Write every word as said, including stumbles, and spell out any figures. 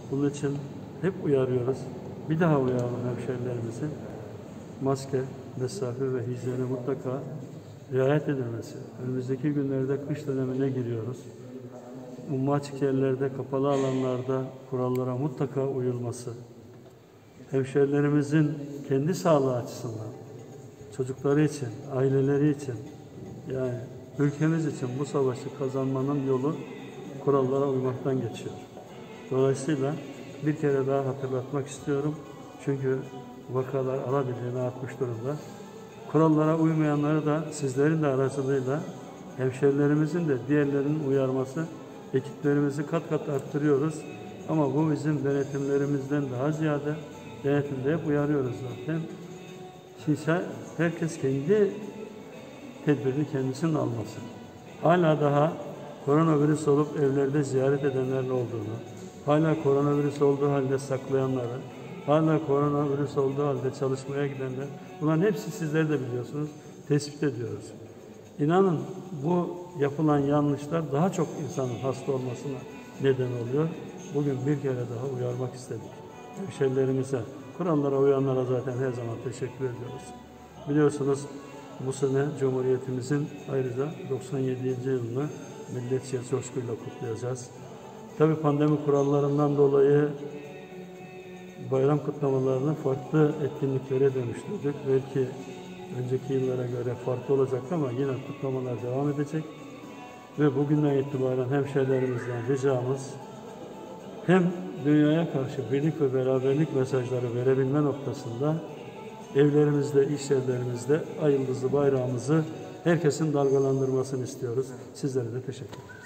Bunun için hep uyarıyoruz. Bir daha uyaralım hemşehrilerimizi. Maske, mesafe ve hijyene mutlaka riayet edilmesi. Önümüzdeki günlerde kış dönemine giriyoruz. Umma açık yerlerde, kapalı alanlarda kurallara mutlaka uyulması. Hemşehrilerimizin kendi sağlığı açısından, çocukları için, aileleri için, yani ülkemiz için bu savaşı kazanmanın yolu kurallara uymaktan geçiyor. Dolayısıyla bir kere daha hatırlatmak istiyorum. Çünkü vakalar alabildiğine artmış durumda. Kurallara uymayanları da sizlerin de aracılığıyla hemşehrilerimizin de diğerlerinin uyarması, ekiplerimizi kat kat arttırıyoruz. Ama bu bizim denetimlerimizden daha ziyade denetimde hep uyarıyoruz zaten. Şimdi herkes kendi tedbirini kendisinin alması. Hala daha koronavirüs olup evlerde ziyaret edenlerin olduğunu, hala koronavirüs olduğu halde saklayanları, hala koronavirüs olduğu halde çalışmaya gidenler, bunların hepsi sizler de biliyorsunuz, tespit ediyoruz. İnanın bu yapılan yanlışlar daha çok insanın hasta olmasına neden oluyor. Bugün bir kere daha uyarmak istedik. Hemşehrilerimize, kurallara uyanlara zaten her zaman teşekkür ediyoruz. Biliyorsunuz bu sene Cumhuriyetimizin ayrıca doksan yedinci yılını milletçe coşkuyla kutlayacağız. Tabii pandemi kurallarından dolayı bayram kutlamalarını farklı etkinliklere dönüştürdük. Belki önceki yıllara göre farklı olacak ama yine kutlamalar devam edecek. Ve bugünden itibaren hemşehrilerimizden ricamız hem dünyaya karşı birlik ve beraberlik mesajları verebilme noktasında evlerimizde, iş yerlerimizde ay yıldızlı bayrağımızı herkesin dalgalandırmasını istiyoruz. Sizlere de teşekkür ederim.